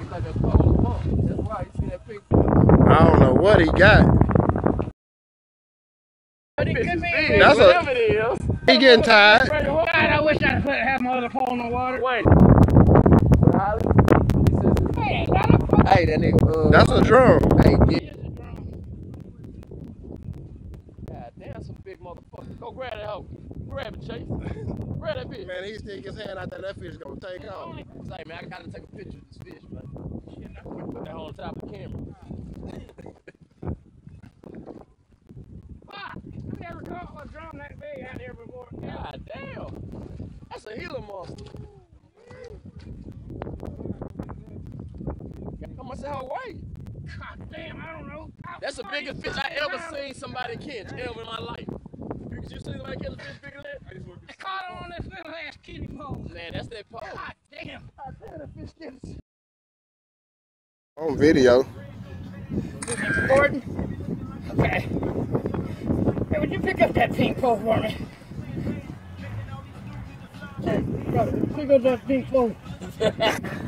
like a pole pump. That's why you see that pink. I don't know what he got. That's whatever it is. He getting tired. God, I wish I'd have my other pole in the water. Wait. Hey, that nigga. That's a drum. Hey, yeah. God damn, some big motherfucker. Go grab that hoe. Grab it, Chase. Grab that bitch. Man, he stick his hand out there. That fish gonna take off. Say, man, I gotta take a picture of this fish, man. Put that on top of the camera. Fuck! I never caught a drum that big out there before. God damn. That's a Gila monster. How much that hoe weigh? God damn, I don't know. That's the biggest fish I ever seen somebody catch ever in my life. You see somebody catch a fish bigger than that? I caught it on this little ass kiddie pole. Man, that's that pole. God damn. God damn, that fish gets On video. Gordon? Okay. Hey, would you pick up that pink pole for me? Hey, pick up that pink pole.